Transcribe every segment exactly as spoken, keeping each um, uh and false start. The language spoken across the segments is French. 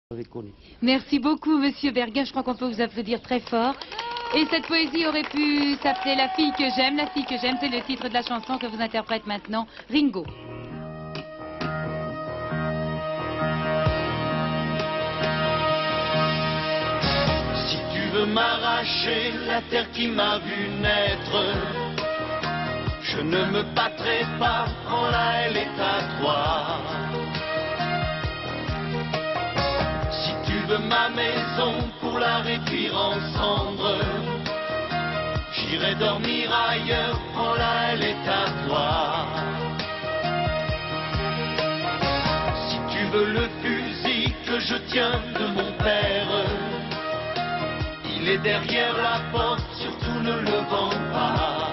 Merci beaucoup, Monsieur Berguin. Je crois qu'on peut vous applaudir très fort. Et cette poésie aurait pu s'appeler La fille que j'aime. La fille que j'aime, c'est le titre de la chanson que vous interprète maintenant Ringo. Si tu veux m'arracher la terre qui m'a vu naître, je ne me battrai pas, prends-la, elle est à toi. Si tu veux ma maison pour la réduire en cendres, j'irai dormir ailleurs, prends-la, elle est à toi. Si tu veux le fusil que je tiens de mon père, il est derrière la porte, surtout ne le vends pas.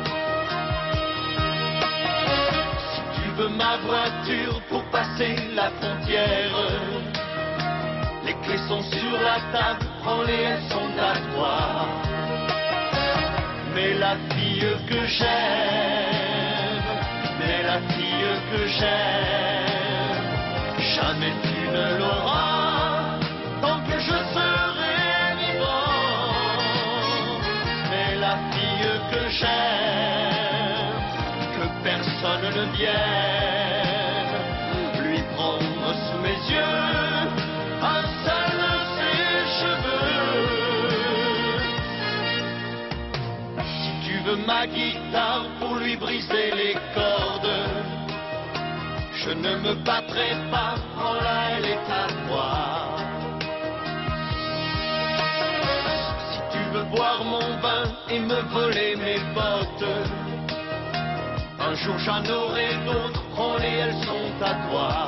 Si tu veux ma voiture pour passer la frontière, les clés sont sur la table, prends-les, elles sont à toi. Mais la fille que j'aime, mais la fille que j'aime, jamais tu ne l'auras, tant que je serai vivant. Mais la fille que j'aime, que personne ne vienne lui prendre sous mes yeux un seul de ses cheveux. Si tu veux ma guitare pour lui briser les cordes, je ne me battrai pas, prends-la, elle est à toi. Si tu veux boire mon vin et me voler mes bottes, un jour j'en aurai d'autres, prends-les, elles sont à toi.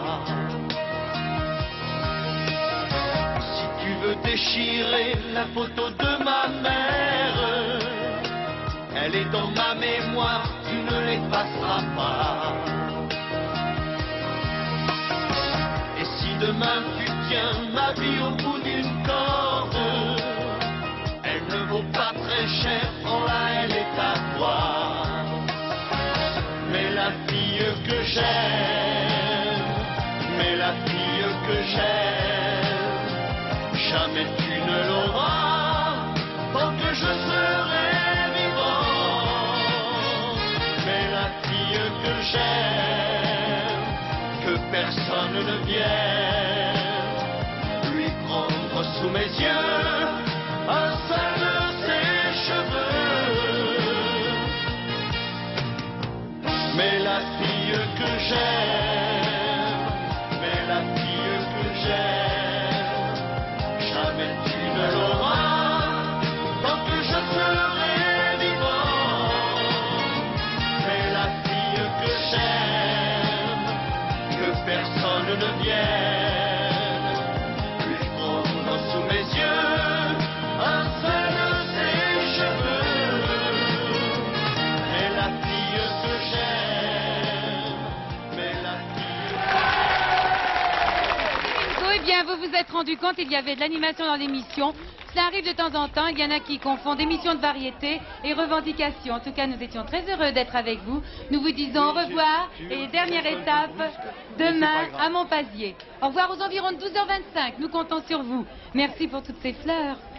Si tu veux déchirer la photo de ma mère, elle est dans ma mémoire, tu ne l'effaceras pas. Et si demain tu tiens ma vie au bout d'une corde, elle ne vaut pas très cher, prends-la, elle est à toi. Mais la fille que j'aime, mais la fille que j'aime, jamais tu ne l'auras, tant que je serai vivant. Mais la fille que j'aime, que personne ne vienne lui prendre sous mes yeux un seul de ses cheveux. Mais la fille que j'aime, mais la fille que j'aime, jamais tu ne l'auras, tant que je serai vivant. Mais la fille que j'aime, que personne ne vienne lui prendre sous mes yeux un seul de ses cheveux. Mais la fille que j'aime, mais la fille Eh bien, vous vous êtes rendu compte, il y avait de l'animation dans l'émission. Ça arrive de temps en temps, il y en a qui confondent émission de variété et revendication. En tout cas, nous étions très heureux d'être avec vous. Nous vous disons au revoir et dernière étape, demain à Montpazier. Au revoir aux environs de douze heures vingt-cinq, nous comptons sur vous. Merci pour toutes ces fleurs.